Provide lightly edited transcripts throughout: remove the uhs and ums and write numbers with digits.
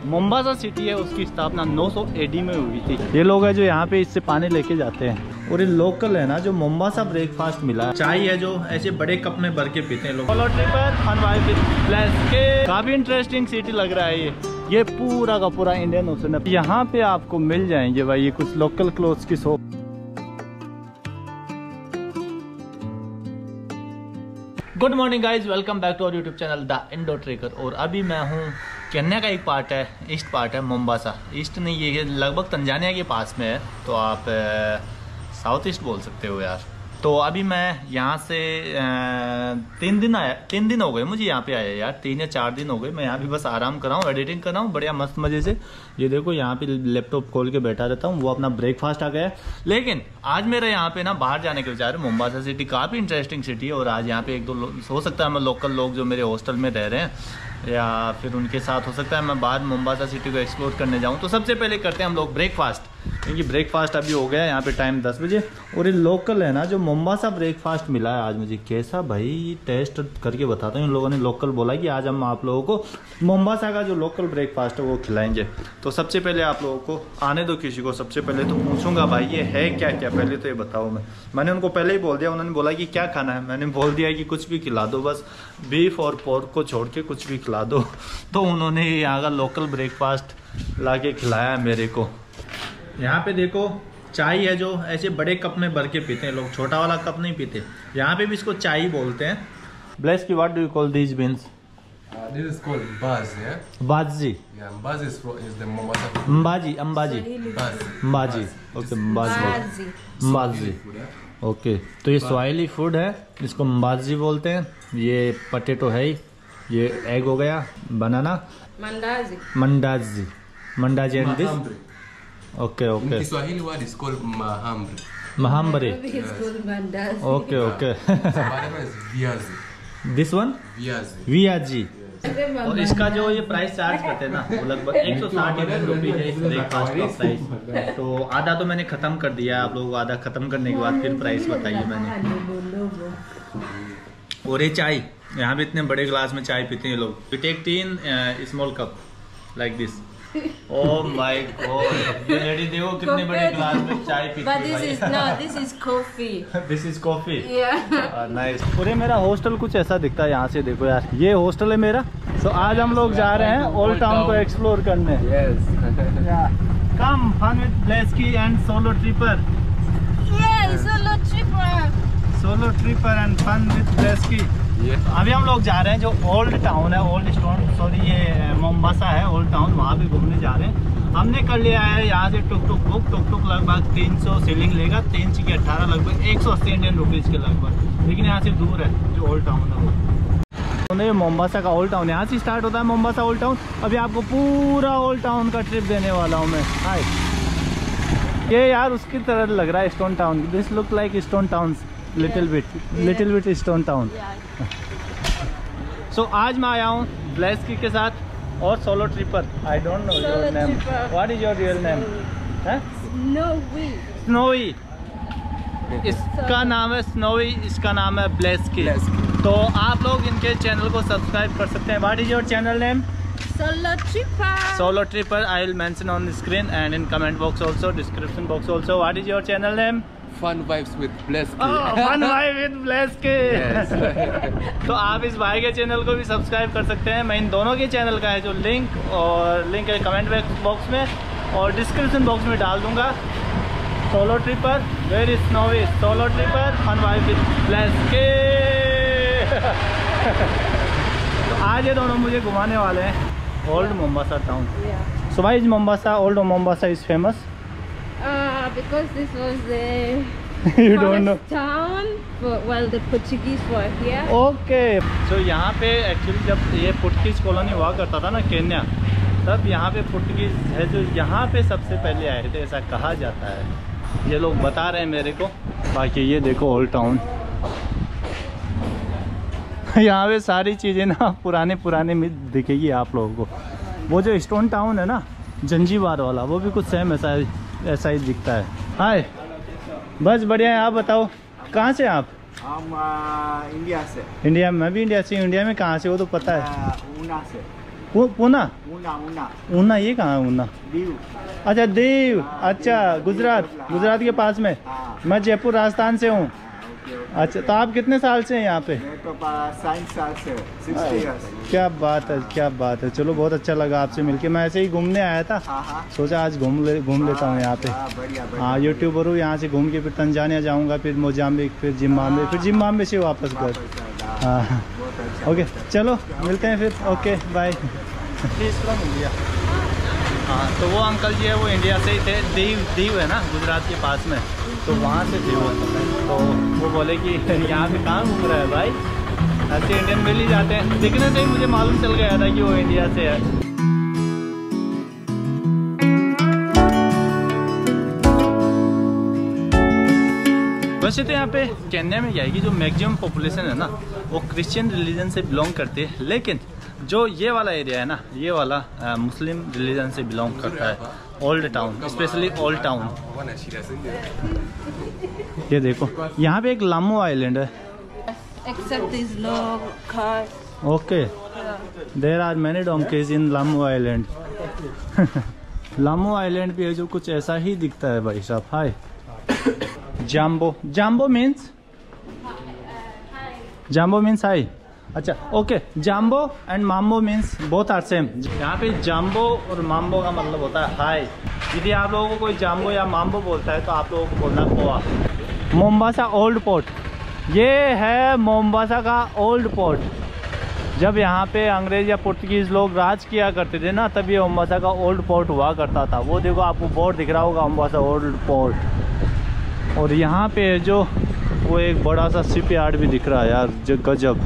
Mombasa city है, उसकी स्थापना 900 AD में हुई थी। ये लोग हैं जो यहाँ पे इससे पानी लेके जाते हैं। और ये लोकल है ना जो मोम्बासा ब्रेकफास्ट मिला, चाय है जो ऐसे बड़े कप में भर के पीते हैं लोग। Solo tripper fun vibe with Bless के काफी इंटरेस्टिंग सिटी लग रहा है ये पूरा का पूरा इंडियन ओशन है। यहाँ पे आपको मिल जाएंगे भाई ये कुछ लोकल क्लोथ्स की shop. Good morning guys, welcome back to our YouTube channel the Indo Trekker. और अभी मैं हूँ केन्या का एक पार्ट है, ईस्ट पार्ट है मोम्बासा। ईस्ट नहीं, ये लगभग तंजानिया के पास में है, तो आप साउथ ईस्ट बोल सकते हो यार। तो अभी मैं यहाँ से 3 दिन हो गए मुझे यहाँ पे आया यार, 3 या 4 दिन हो गए। मैं यहाँ भी बस आराम कर रहा हूँ, एडिटिंग कर रहा हूँ बढ़िया मस्त मजे से। ये देखो यहाँ पे लैपटॉप खोल के बैठा रहता हूँ, वो अपना ब्रेकफास्ट आ गया है। लेकिन आज मेरा यहाँ पे ना बाहर जाने के विचार है। मोम्बासा सिटी काफ़ी इंटरेस्टिंग सिटी है, और आज यहाँ पे 1-2 हो सकता है मैं लोकल लोग जो मेरे हॉस्टल में रह रहे हैं या फिर उनके साथ हो सकता है मैं बाहर मोम्बासा सिटी को एक्सप्लोर करने जाऊँ। तो सबसे पहले करते हैं हम लोग ब्रेकफास्ट, क्योंकि ब्रेकफास्ट अभी हो गया है। यहाँ पे टाइम 10 बजे। और ये लोकल है ना जो मोम्बासा ब्रेकफास्ट मिला है आज मुझे, कैसा भाई टेस्ट करके बताता हूँ। इन लोगों ने लोकल बोला कि आज हम आप लोगों को मोम्बासा का जो लोकल ब्रेकफास्ट है वो खिलाएंगे। तो सबसे पहले आप लोगों को आने दो किसी को, सबसे पहले तो पूछूंगा भाई ये है क्या क्या, पहले तो ये बताओ। मैंने उनको पहले ही बोल दिया, उन्होंने बोला कि क्या खाना है, मैंने बोल दिया कि कुछ भी खिला दो, बस बीफ और पोर्क को छोड़ के कुछ भी खिला दो। तो उन्होंने यहाँ का लोकल ब्रेकफास्ट ला के खिलाया मेरे को। यहाँ पे देखो चाय है जो ऐसे बड़े कप में भर के पीते हैं लोग, छोटा वाला कप नहीं पीते। यहाँ पे भी इसको चाय बोलते हैं। Blessky what do you call these beans? This is called mbaz, yeah? Mbazzi. Yeah, mbaz is the Mombasa food. Mbaji. Mbaji. Okay, Mbazi. Mbazi. Okay, तो ये स्वाहिली फूड है, इसको मबाजी बोलते हैं। ये पटेटो है, ये एग हो गया, banana mandazi and this. Okay okay, Kiswahili word is called mahamri. महाम्बरे। Okay okay, this one viazi. और इसका जो ये प्राइस चार्ज करते हैं ना, वो लगभग 160 रुपीज है इस ब्रेकफास्ट का प्राइस। तो आधा तो मैंने खत्म कर दिया, आप लोगों को आधा खत्म करने के बाद फिर प्राइस बताइए मैंने। और ये चाय, यहाँ पे इतने बड़े ग्लास में चाय पीते हैं लोग। We take 3 small cup like this. Oh my god, ये लेडी देखो कितने बड़े ग्लास में चाय पीती है। This is coffee. This is coffee. Yeah. Nice. पूरे मेरा हॉस्टल कुछ ऐसा दिखता है यहाँ से, देखो यार ये हॉस्टल है मेरा। तो आज हम लोग जा रहे हैं ओल्ड टाउन को एक्सप्लोर करने। Come fun with Blessky and solo tripper. Yeah, solo tripper and fun with Blessky. अभी हम लोग जा रहे हैं जो ओल्ड टाउन है, ओल्ड स्टोन सॉरी ये मोम्बासा है ओल्ड टाउन, वहाँ भी घूमने जा रहे हैं। हमने कर लिया है यहाँ से टुक टुक बुक। टुक टुक लगभग 300 सीलिंग लेगा, 3 की 18 लगभग 180 इंडियन रुपीज़ के लगभग। लेकिन यहाँ से दूर है जो ओल्ड टाउन है वो। ये मोम्बासा का ओल्ड टाउन, यहाँ से स्टार्ट होता है मोम्बासा ओल्ड टाउन। अभी आपको पूरा ओल्ड टाउन का ट्रिप देने वाला हूँ मैं। हाय, ये यार उसकी तरह लग रहा है stone town. This look like stone town little bit stone town. So आज मैं आया हूँ ब्लेस्की के साथ और solo tripper. I don't know your name, what is your real name? Snowy. इसका नाम है स्नोवी, इसका नाम है ब्लेस्की। तो आप लोग इनके चैनल को सब्सक्राइब कर सकते हैं। What is your channel name? Solo Tripper. I will mention on the screen and in comment box also, description box also. What is your channel name? Fun vibes with Bleski. Oh, fun vibe with Bleski. Yes. तो आप इस भाई के channel को भी subscribe कर सकते हैं। मैं इन दोनों के चैनल का है जो लिंक है कमेंट बॉक्स में और डिस्क्रिप्शन बॉक्स में डाल दूंगा। Solo tripper where is Snowy, solo tripper fun vibe with Blessky. तो आज ये दोनों मुझे घुमाने वाले हैं old Mombasa town. So why is Mombasa, old Mombasa is famous? Because this was the You don't know. town while the Portuguese were here. Okay. So यहाँ पे एक्चुअली जब ये पुर्तगीज कॉलोनी हुआ करता था ना केन्या, तब यहाँ पे पुर्तगीज है जो यहाँ पे सबसे पहले आए थे, ऐसा कहा जाता है। ये लोग बता रहे हैं मेरे को। बाकी ये देखो ओल्ड टाउन, यहाँ पे सारी चीज़ें ना पुराने दिखेगी आप लोगों को। वो जो स्टोन टाउन है ना जंजीबार वाला, वो भी कुछ सेम ऐसा ही दिखता है। हाय, बस बढ़िया है। आप बताओ कहाँ से आप? हम इंडिया से। इंडिया, मैं भी इंडिया से। इंडिया में कहाँ से वो तो पता है। ऊना से। पूना ऊना ऊना ऊना, ये कहाँ है ऊना? दीव। अच्छा दीव, अच्छा गुजरात के पास में। हाँ। मैं जयपुर राजस्थान से हूँ। Okay okay. अच्छा, तो आप कितने साल से हैं यहाँ पे? मैं तो 60 साल से 60 इयर्स। क्या बात है, क्या बात है। चलो बहुत अच्छा लगा आपसे मिलके। मैं ऐसे ही घूमने आया था, हाँ हाँ सोचा आज घूम लेता हूँ यहाँ पे। हाँ, बढ़िया बढ़िया। हाँ, यूट्यूबर हूँ, यहाँ से घूम के फिर तंजानिया जाऊँगा, फिर मोजाम्बिक, फिर जिम्बाब्वे, फिर जिम्बाब्वे से वापस घर। हाँ बहुत अच्छा। ओके, चलो मिलते हैं फिर। Okay bye. From India. हाँ, तो वो अंकल जी है, वो इंडिया से ही थे। दीव है ना गुजरात के पास में, तो वहाँ से थे वो। तो वो बोले कि यहाँ पे कहाँ घूम रहा है भाई, ऐसे इंडियन मिल ही जाते हैं। दिखने से ही मुझे मालूम चल गया था कि वो इंडिया से है। वैसे तो यहाँ पे केन्या में क्या है कि जो मैक्सिमम पॉपुलेशन है ना, वो क्रिश्चियन रिलीजन से बिलोंग करती है, लेकिन जो ये वाला एरिया है ना, ये वाला मुस्लिम रिलीजन से बिलोंग करता है। Old town, specially old town. ये देखो, यहाँ पे एक लामो आइलैंड है। Except there's no cars. Okay, there are many donkeys in Lamu island. लामो आइलैंड पे जो कुछ ऐसा ही दिखता है भाई साहब। Hi jambo means hi. अच्छा okay, jambo and mambo means both are same. यहाँ पे जाम्बो और माम्बो का मतलब होता है हाई। यदि आप लोगों को कोई जाम्बो या माम्बो बोलता है तो आप लोगों को बोलना पोआ। मोम्बासा ओल्ड पोर्ट, ये है मोम्बासा का ओल्ड पोर्ट। जब यहाँ पे अंग्रेज या पुर्तगीज लोग राज किया करते थे ना, तब ये मोम्बासा का ओल्ड पोर्ट हुआ करता था। वो देखो, आपको बोर्ड दिख रहा होगा, मोम्बासा ओल्ड पोर्ट। और यहाँ पे जो वो एक बड़ा सा शिप यार्ड भी दिख रहा है यार, जो गजब।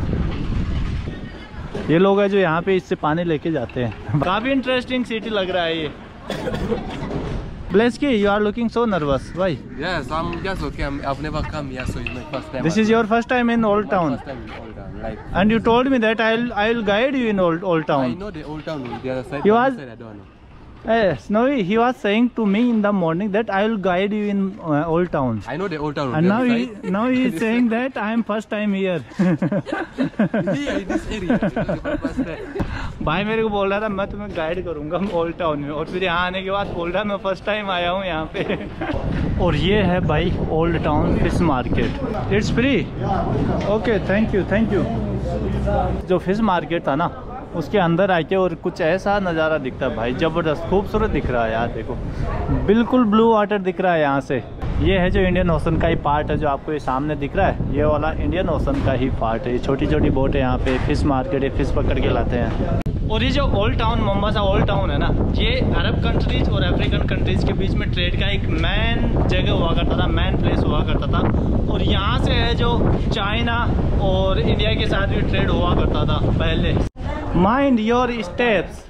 ये लोग हैं जो यहाँ पे इससे पानी लेके जाते हैं। काफ़ी इंटरेस्टिंग सिटी लग रहा है ये। Blesky, you are looking so nervous. Why? Yes, I'm just okay. I've never come here, so it's my first time. This is your first time in Old Town. First time in Old Town, like. And you told me that I'll guide you in Old Town. I know the Old Town, the other side. You but was- this side I don't know. Snowy, he was saying to me in the morning that I will guide you in Old Town. I know the Old Town. And the now other he side. now he is saying that I am first time here. Here in this area. This is the first time. भाई मेरे को बोल रहा था मैं तुम्हें guide करूंगा old town में, और फिर यहाँ आने के बाद बोल रहा मैं फर्स्ट टाइम आया हूँ यहाँ पे। और ये है भाई old town fish market. It's free. Okay, thank you. जो फिश मार्केट था ना, उसके अंदर आके और कुछ ऐसा नज़ारा दिखता है भाई, ज़बरदस्त खूबसूरत दिख रहा है यार। देखो, बिल्कुल ब्लू वाटर दिख रहा है यहाँ से। ये है जो इंडियन ओशन का ही पार्ट है, जो आपको ये सामने दिख रहा है, ये वाला इंडियन ओशन का ही पार्ट है। ये छोटी छोटी बोट है यहाँ पे, फिश मार्केट है, फिश पकड़ के लाते हैं। और ये जो old town, Mombasa old town है ना, ये अरब कंट्रीज और अफ्रीकन कंट्रीज के बीच में ट्रेड का एक मेन जगह हुआ करता था, मेन प्लेस हुआ करता था। और यहाँ से है जो चाइना और इंडिया के साथ भी ट्रेड हुआ करता था पहले। Mind your steps.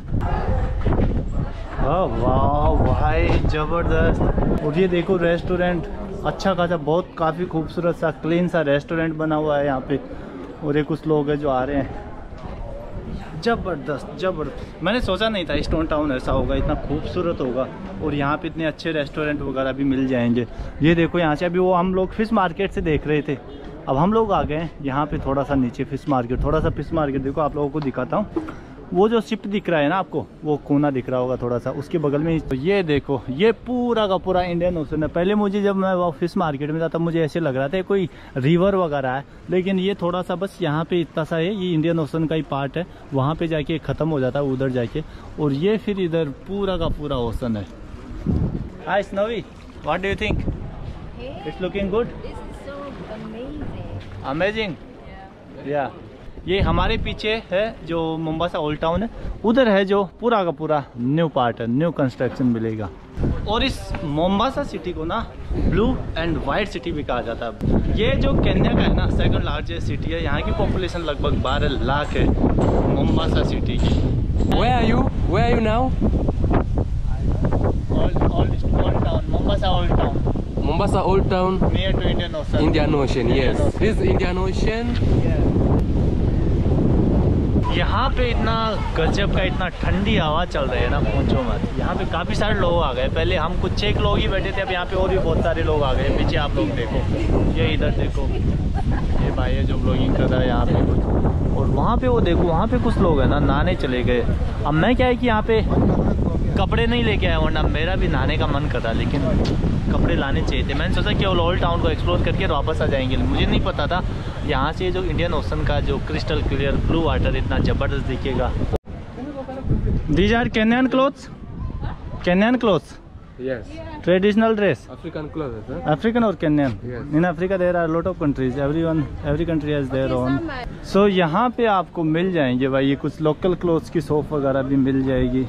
वाह भाई, ज़बरदस्त। और ये देखो रेस्टोरेंट, अच्छा खासा, बहुत काफ़ी खूबसूरत सा क्लीन सा रेस्टोरेंट बना हुआ है यहाँ पे। और ये कुछ लोग हैं जो आ रहे हैं। ज़बरदस्त। मैंने सोचा नहीं था स्टोन टाउन ऐसा होगा, इतना खूबसूरत होगा, और यहाँ पे इतने अच्छे रेस्टोरेंट वगैरह भी मिल जाएंगे। ये देखो यहाँ से, अभी वो हम लोग फिश मार्केट से देख रहे थे, अब हम लोग आ गए हैं यहाँ पे थोड़ा सा नीचे फिश मार्केट। थोड़ा सा फिश मार्केट देखो, आप लोगों को दिखाता हूँ। वो जो शिप दिख रहा है ना आपको, वो कोना दिख रहा होगा थोड़ा सा, उसके बगल में ही तो ये देखो, ये पूरा का पूरा इंडियन ओशन है। पहले मुझे जब मैं वो फिश मार्केट में था तब मुझे ऐसे लग रहा था कोई रिवर वगैरह है, लेकिन ये थोड़ा सा बस यहाँ पे इतना सा है, ये इंडियन ओशन का ही पार्ट है। वहाँ पे जाके ख़त्म हो जाता है उधर जाके, और ये फिर इधर पूरा का पूरा ओशन है। Hi Snowy, what do you think? It's looking good, This is so amazing. Amazing. या ये हमारे पीछे है जो मोम्बासा ओल्ड टाउन है, उधर है जो पूरा का पूरा न्यू पार्ट है, न्यू कंस्ट्रक्शन मिलेगा। और इस मोम्बासा सिटी को ना ब्लू एंड वाइट सिटी भी कहा जाता है। ये जो केन्या का है ना, सेकंड लार्जेस्ट सिटी है। यहाँ की पॉपुलेशन लगभग 12 लाख है मोम्बासा सिटी की। Where are you? Where are you now? Old town, Mombasa old Town, Mombasa Old Town, near to Indian ocean. Indian Ocean. Yes, this is Indian Ocean. यहाँ पे इतना गजब का, इतना ठंडी हवा चल रही है ना, पूछो मत। यहाँ पे काफ़ी सारे लोग आ गए। पहले हम कुछ 6 लोग ही बैठे थे, अब यहाँ पे और भी बहुत सारे लोग आ गए। पीछे आप लोग देखो, ये इधर देखो, ये भाई है जो ब्लॉगिंग कर रहा है यहाँ पे कुछ। और वहाँ पे वो देखो, वहाँ पे कुछ लोग हैं ना नहाने चले गए। अब मैं क्या है कि यहाँ पे कपड़े नहीं लेके आया, वरना मेरा भी नहाने का मन कर रहा, लेकिन कपड़े लाने चाहिए थे। मैंने सोचा कि वो ओल्ड टाउन को एक्सप्लोर करके वापस आ जाएंगे। मुझे नहीं पता था यहाँ से जो इंडियन ओशन का जो क्रिस्टल क्लियर ब्लू वाटर इतना ज़बरदस्त दिखेगा। These are Kenyan clothes? Kenyan clothes? Yes. Traditional dress? African clothes, huh? African or Kenyan? Yes. In Africa there are a lot of countries. Every country has their own. So यहाँ पे आपको मिल जाएंगे भाई ये कुछ लोकल क्लोथ्स की shop वगैरह भी मिल जाएगी।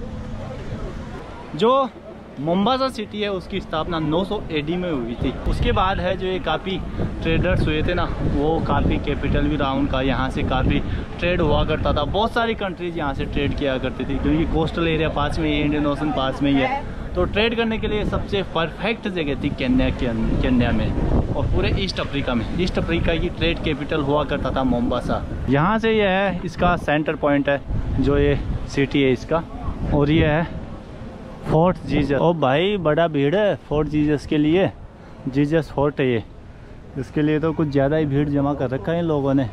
जो मोम्बासा सिटी है उसकी स्थापना 900 AD में हुई थी। उसके बाद है जो ये काफ़ी ट्रेडर्स हुए थे ना, वो काफ़ी कैपिटल भी रहा उनका, यहाँ से काफ़ी ट्रेड हुआ करता था। बहुत सारी कंट्रीज यहाँ से ट्रेड किया करती थी, क्योंकि कोस्टल एरिया पास में ही है, इंडियन ओशन पास में ही है। तो ट्रेड करने के लिए सबसे परफेक्ट जगह थी केन्या में और पूरे ईस्ट अफ्रीका में। ईस्ट अफ्रीका की ट्रेड कैपिटल हुआ करता था मोम्बासा। यहाँ से ये है इसका सेंटर पॉइंट है, जो ये सिटी है इसका। और ये है फोर्ट जीसस। ओ भाई बड़ा भीड़ है फोर्ट जीसस के लिए। जीसस फोर्ट है ये, इसके लिए तो कुछ ज़्यादा ही भीड़ जमा कर रखा है इन लोगों ने।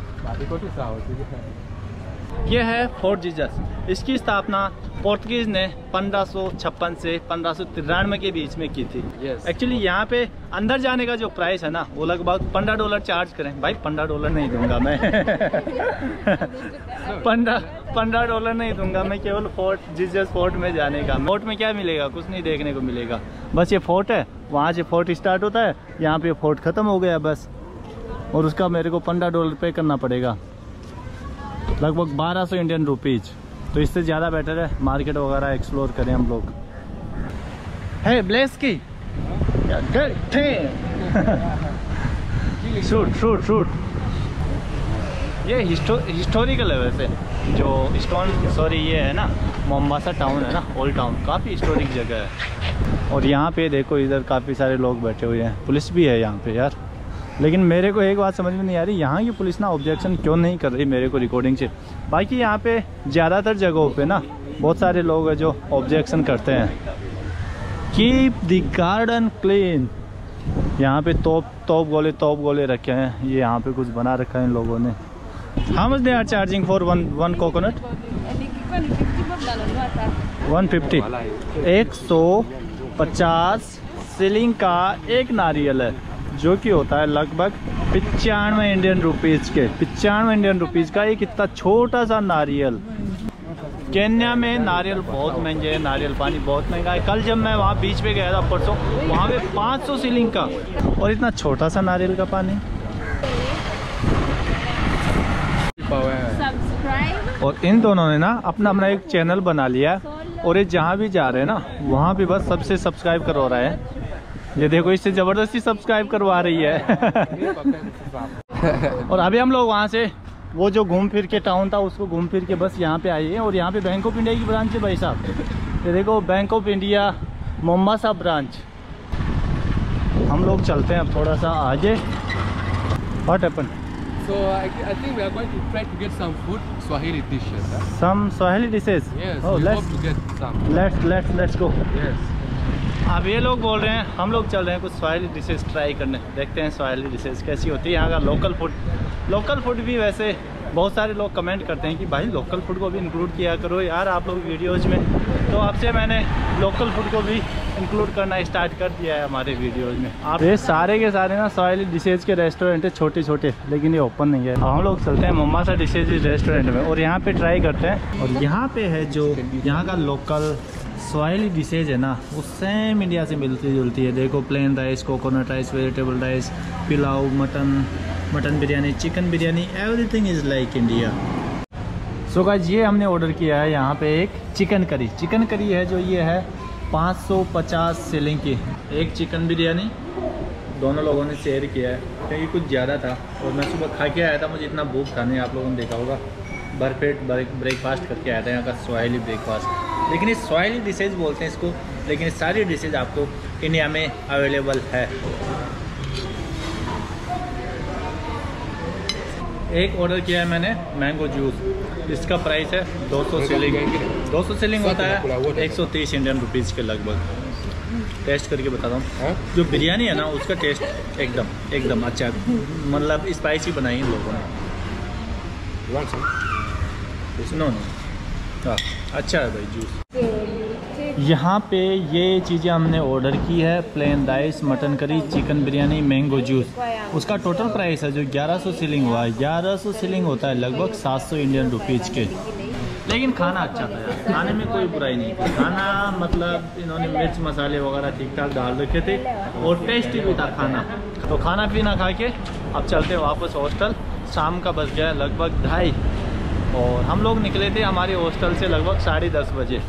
ये है फोर्ट जीसस। इसकी स्थापना पोर्तुगीज ने 1556 से 1593 के बीच में की थी। एक्चुअली यहाँ पे अंदर जाने का जो प्राइस है ना, वो लगभग $15 चार्ज करें। भाई $15 नहीं दूंगा मैं। $15 नहीं दूंगा मैं, केवल फोर्ट जीसस फोर्ट में जाने का। फोर्ट में क्या मिलेगा? कुछ नहीं देखने को मिलेगा, बस ये फोर्ट है, वहाँ से फोर्ट स्टार्ट होता है, यहाँ पे फोर्ट ख़त्म हो गया बस। और उसका मेरे को $15 पे करना पड़ेगा, लगभग 1200 इंडियन रुपीज़। तो इससे ज़्यादा बेटर है मार्केट वगैरह एक्सप्लोर करें हम लोग। है ब्लेस की शूट ये हिस्टोरिकल है वैसे। जो ये है ना मोम्बासा टाउन है ना, ओल्ड टाउन, काफ़ी हिस्टोरिक जगह है। और यहाँ पे देखो इधर काफ़ी सारे लोग बैठे हुए हैं, पुलिस भी है यहाँ पे यार। लेकिन मेरे को एक बात समझ में नहीं आ रही, यहाँ की पुलिस ना ऑब्जेक्शन क्यों नहीं कर रही मेरे को रिकॉर्डिंग से। बाकी यहाँ पे ज़्यादातर जगहों पे ना बहुत सारे लोग हैं जो ऑब्जेक्शन करते हैं। Keep the garden clean. यहाँ पे तोप गोले रखे हैं, ये यहाँ पे कुछ बना रखा है इन लोगों ने। How much they are charging for one coconut? 150। 150 shilling का एक नारियल है, जो कि होता है लगभग 95 इंडियन रुपीज़ के। 95 इंडियन रुपीज़ का एक इतना छोटा सा नारियल। केन्या में नारियल बहुत महंगे हैं, नारियल पानी बहुत महंगा है। कल जब मैं वहाँ बीच पे गया था परसों, वहाँ पे 500 शिलिंग का, और इतना छोटा सा नारियल का पानी। और इन दोनों ने ना अपना एक चैनल बना लिया, और ये जहाँ भी जा रहे हैं ना वहाँ पे बस सबसे सब्सक्राइब करवा रहा है। ये देखो इससे ज़बरदस्ती सब्सक्राइब करवा रही है। और अभी हम लोग वहाँ से वो जो घूम फिर के टाउन था उसको घूम फिर के बस यहाँ पे आए हैं। और यहाँ पे बैंक ऑफ इंडिया की ब्रांच है भाई साहब। ये देखो Bank of India Mombasa branch. हम लोग चलते हैं अब थोड़ा सा आगे। What happen? So I think we are going to try to get some food, Swahili dishes. Huh? Some Swahili dishes. Yes. Oh, we hope to get some. Let's go. Yes. अब ये लोग बोल रहे हैं, हम लोग चल रहे हैं कुछ स्वाहिली डिशेस ट्राई करने। देखते हैं स्वाहिली डिशेस कैसी होती है, यहाँ का लोकल फूड भी। वैसे बहुत सारे लोग कमेंट करते हैं कि भाई लोकल फूड को भी इंक्लूड किया करो यार आप लोग वीडियोज़ में। तो आपसे मैंने लोकल फूड को भी इंक्लूड करना स्टार्ट कर दिया है हमारे वीडियोज़ में। आप ये सारे के सारे ना स्वाहिली डिशेज़ के रेस्टोरेंट है, छोटे, लेकिन ये ओपन नहीं है। हम लोग चलते हैं मोम्बासा डिशेज़ रेस्टोरेंट में और यहाँ पे ट्राई करते हैं। और यहाँ पे है जो यहाँ का लोकल स्वाहिली डिशेज है ना, वो सेम इंडिया से मिलती जुलती है। देखो plain rice, coconut rice, vegetable rice, pulao, mutton biryani, chicken biryani, everything is like India. So guys ये हमने ऑर्डर किया है यहाँ पे एक चिकन करी है, जो ये है 550 शिलिंग की। एक चिकन बिरयानी दोनों लोगों ने शेयर किया है, क्योंकि कुछ ज़्यादा था और मैं सुबह खा के आया था, मुझे इतना भूख था नहीं। आप लोगों ने देखा होगा भरपेट ब्रेकफास्ट करके आया था, यहाँ का स्वाहिली ब्रेकफास्ट। लेकिन ये स्वाहिली डिशेज बोलते हैं इसको, लेकिन ये सारी डिशेज आपको इंडिया में अवेलेबल है। एक ऑर्डर किया है मैंने मैंगो जूस, इसका प्राइस है 200 शिलिंग। 200 शिलिंग होता है 130 इंडियन रुपीज़ के लगभग। टेस्ट करके बताता हूँ। जो बिरयानी है ना उसका टेस्ट एकदम अच्छा, मतलब स्पाइसी बनाई इन लोगों ने। You want some? नो अच्छा है भाई जूस। यहाँ पे ये चीज़ें हमने ऑर्डर की है, plain rice, mutton curry, chicken biryani, mango juice. उसका टोटल प्राइस है जो 1100 सीलिंग हुआ है। 1100 सीलिंग होता है लगभग 700 इंडियन रुपीज़ के। लेकिन खाना अच्छा था यार, खाने में कोई बुराई नहीं थी। खाना मतलब इन्होंने मिर्च मसाले वगैरह ठीक ठाक डाल रखे थे और टेस्टी भी था खाना। तो खाना पीना खा के अब चलते हैं वापस हॉस्टल। शाम का बज गया लगभग 2:30 और हम लोग निकले थे हमारे हॉस्टल से लगभग 10:30 बजे।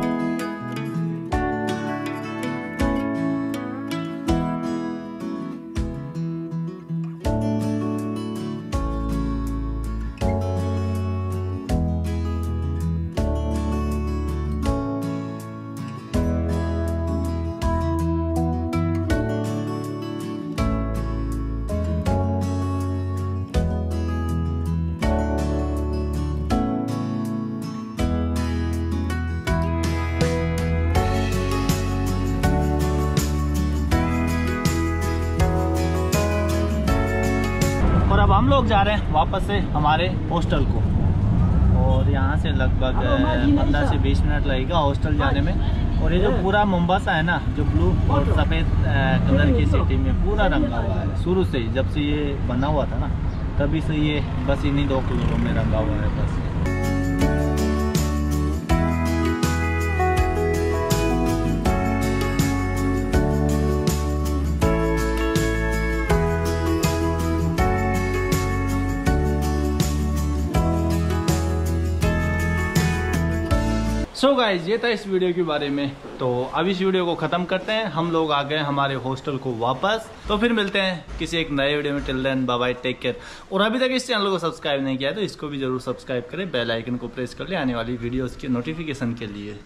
और अब हम लोग जा रहे हैं वापस से हमारे हॉस्टल को और यहाँ से लगभग 15 से 20 मिनट लगेगा हॉस्टल जाने में। और ये जो पूरा मोम्बासा है ना, जो ब्लू और सफ़ेद कलर की सिटी में पूरा रंगा हुआ है शुरू से ही, जब से ये बना हुआ था ना तभी से ये बस इन्हीं 2 कलरों में रंगा हुआ है बस। सो गाइज ये था इस वीडियो के बारे में। तो अब इस वीडियो को ख़त्म करते हैं। हम लोग आ गए हमारे हॉस्टल को वापस। तो फिर मिलते हैं किसी एक नए वीडियो में। Till then bye bye, take care. और अभी तक इस चैनल को सब्सक्राइब नहीं किया है तो इसको भी जरूर सब्सक्राइब करें, बेल आइकन को प्रेस कर ले आने वाली वीडियोस के नोटिफिकेशन के लिए।